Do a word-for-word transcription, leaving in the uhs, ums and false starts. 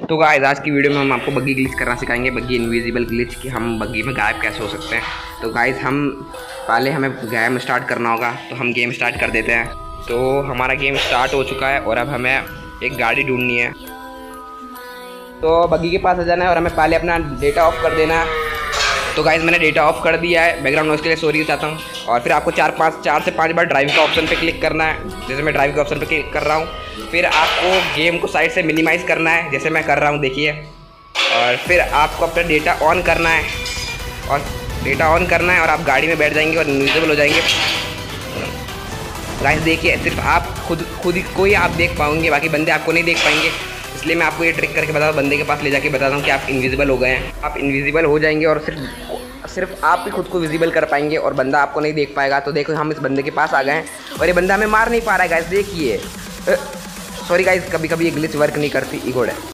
तो गाइस आज की वीडियो में हम आपको बग्गी ग्लिच करना सिखाएंगे, बग्गी इनविजिबल ग्लिच कि हम बग्गी में गायब कैसे हो सकते हैं। तो गाइस हम पहले हमें गेम स्टार्ट करना होगा, तो हम गेम स्टार्ट कर देते हैं। तो हमारा गेम स्टार्ट हो चुका है और अब हमें एक गाड़ी ढूंढनी है। तो बग्गी के पास आ जाना है और हमें पहले अपना डेटा ऑफ कर देना है। तो गाइस मैंने डेटा ऑफ कर दिया है, बैकग्राउंड नॉइज़ के लिए सॉरी चाहता हूँ। और फिर आपको चार पाँच चार से पाँच बार ड्राइविंग का ऑप्शन पे क्लिक करना है, जैसे मैं ड्राइविंग के ऑप्शन पे क्लिक कर रहा हूँ। फिर आपको गेम को साइड से मिनिमाइज़ करना है, जैसे मैं कर रहा हूँ देखिए। और फिर आपको अपना डेटा ऑन करना है और डेटा ऑन करना है और आप गाड़ी में बैठ जाएंगे और इनविजिबल हो जाएंगे। गाइस देखिए, सिर्फ आप खुद खुद को ही आप देख पाओगे, बाकी बंदे आपको नहीं देख पाएंगे। इसलिए मैं आपको ये ट्रिक करके बता बंदे के पास ले जाके बताता हूँ कि आप इनविजिबल हो गए हैं। आप इनविजिबल हो जाएंगे और सिर्फ सिर्फ आप ही खुद को विजिबल कर पाएंगे और बंदा आपको नहीं देख पाएगा। तो देखो हम इस बंदे के पास आ गए हैं और ये बंदा हमें मार नहीं पा रहा है गाइस, देखिए। सॉरी गाइस, कभी कभी ये ग्लिच वर्क नहीं करती, ईगोड है।